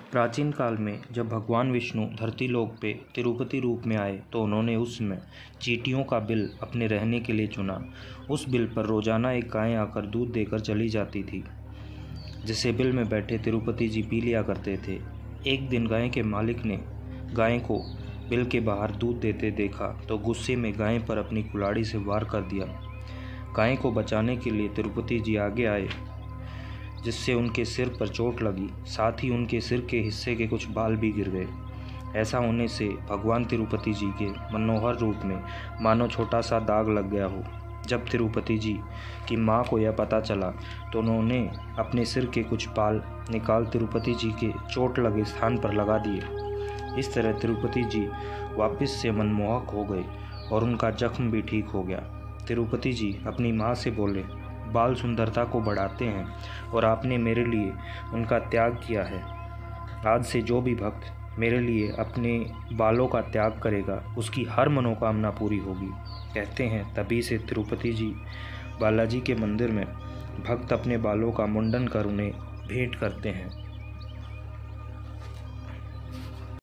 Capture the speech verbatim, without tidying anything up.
प्राचीन काल में जब भगवान विष्णु धरती लोक पे तिरुपति रूप में आए तो उन्होंने उसमें चींटियों का बिल अपने रहने के लिए चुना। उस बिल पर रोजाना एक गाय आकर दूध देकर चली जाती थी, जिसे बिल में बैठे तिरुपति जी पी लिया करते थे। एक दिन गाय के मालिक ने गाय को बिल के बाहर दूध देते देखा तो गुस्से में गाय पर अपनी कुल्हाड़ी से वार कर दिया। गाय को बचाने के लिए तिरुपति जी आगे आए, जिससे उनके सिर पर चोट लगी, साथ ही उनके सिर के हिस्से के कुछ बाल भी गिर गए। ऐसा होने से भगवान तिरुपति जी के मनोहर रूप में मानो छोटा सा दाग लग गया हो। जब तिरुपति जी की माँ को यह पता चला तो उन्होंने अपने सिर के कुछ बाल निकाल तिरुपति जी के चोट लगे स्थान पर लगा दिए। इस तरह तिरुपति जी वापस से मनमोहक हो गए और उनका जख्म भी ठीक हो गया। तिरुपति जी अपनी माँ से बोले, बाल सुंदरता को बढ़ाते हैं और आपने मेरे लिए उनका त्याग किया है। आज से जो भी भक्त मेरे लिए अपने बालों का त्याग करेगा, उसकी हर मनोकामना पूरी होगी। कहते हैं तभी से तिरुपति जी बालाजी के मंदिर में भक्त अपने बालों का मुंडन कर उन्हें भेंट करते हैं।